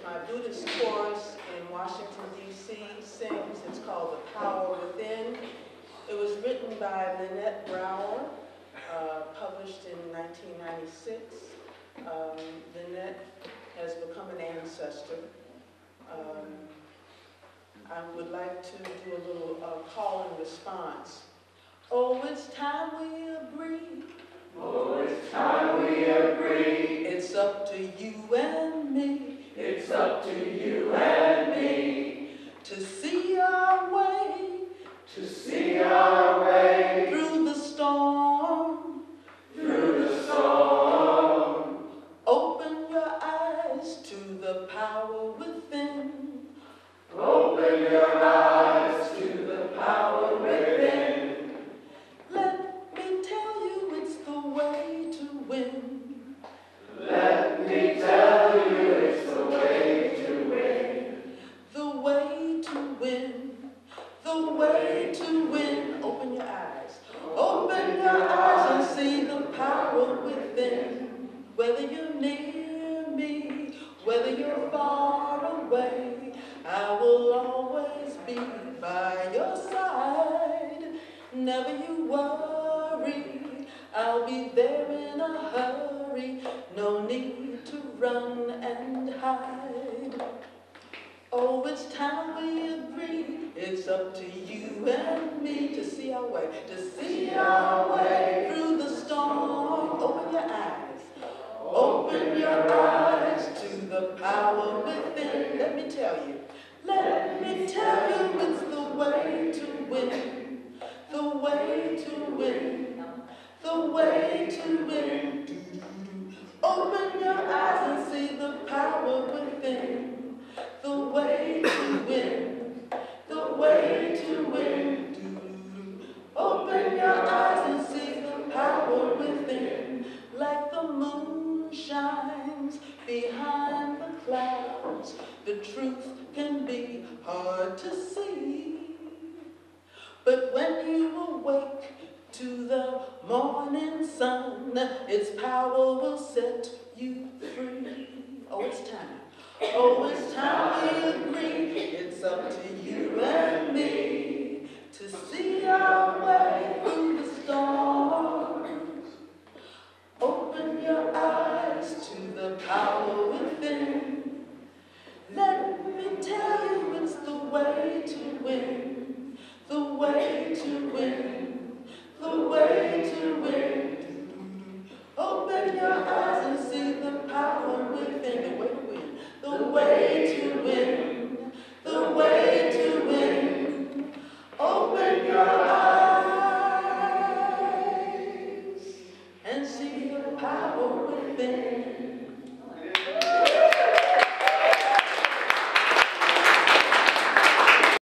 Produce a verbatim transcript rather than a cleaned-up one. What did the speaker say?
my Buddhist chorus in Washington, D C sings. It's called The Power Within. It was written by Lynnette Brawer, uh, published in nineteen ninety-six. Um, Lynnette has become an ancestor. Um, I would like to do a little uh, call and response. Oh, it's time we agree. Oh, it's time we agree. It's up to you and me. It's up to you and me. To see our way. To see our way. Through the storm. Through the storm. Open your eyes to the power within. Open your eyes to the power within. Let me tell you it's the way to win. Let me tell you it's the way to win. The way to win. The way to win. Open your eyes. Open your eyes and see the power within. Whether you're near me, whether you're far away, I will always be by your side. Never you worry, I'll be there in a hurry. No need to run and hide. Oh, it's time we agree. It's up to you and me to see our way, to see our way through the storm. Open your eyes. Open your eyes to the power within. Let me tell you. Let me tell you it's the way to win. The way to win. The way to win. Open your eyes and see the power within. The way to win. The way to win. Open your eyes and see the power within. Like the moon shines behind the clouds, the truth can be hard to see. But when you awake to the morning sun, its power will set you free. Oh, it's time. Oh, it's time we agree. It's up to you and me to see